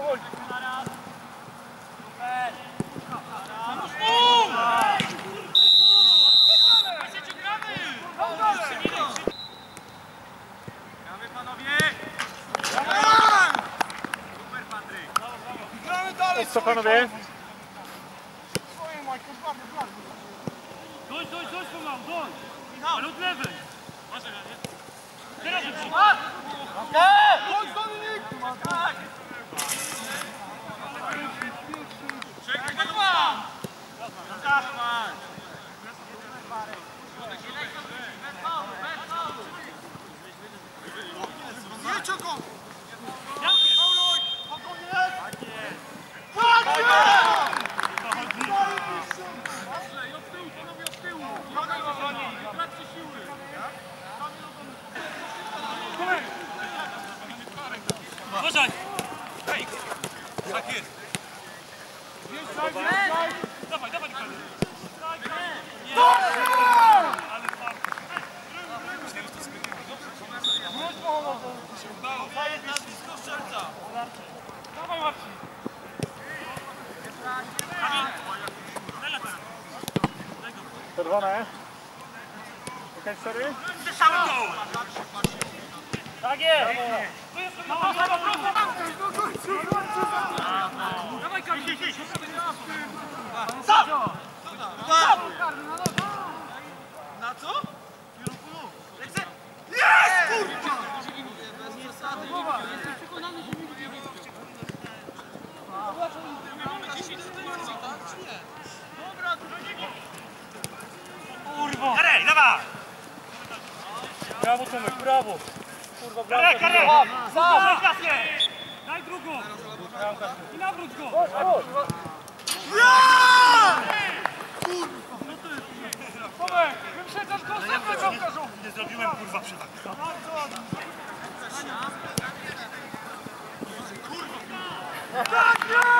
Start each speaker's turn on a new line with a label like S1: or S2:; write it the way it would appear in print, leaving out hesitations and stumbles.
S1: Co panowie?
S2: Dość, pomału, dość! Ale od lewej! Teraz szybciej!
S3: Chodź, Dominik!
S2: Czekaj, Kuba!
S3: Jedź oko!
S2: Uważaj! Tak jest! Dawaj, dawaj! Ale twardo! Dawaj, Marcin!
S1: Czerwone. Okej, sorry.
S2: Przeszamy go! Tak jest! Dawaj, Kamil! Stop!
S3: Na co?
S2: Lecę!
S3: Jest! Kurwa!
S2: Jestem przekonany, że mi lubię wyjść. Kurwa! Karej, dawaj!
S1: Brawo Tomek, brawo. Kurwa, brawo.
S2: Karek, karek! Sam! Daj drugą! I nawróć go!
S3: Tomek, wyprzedzasz go, sam go
S2: Nie zrobiłem kurwa przytak.
S3: Tak jest!